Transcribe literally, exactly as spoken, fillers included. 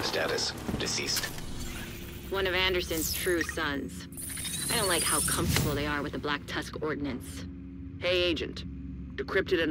Status: deceased. One of Anderson's true sons. I don't like how comfortable they are with the Black Tusk Ordinance. Hey, Agent. Decrypted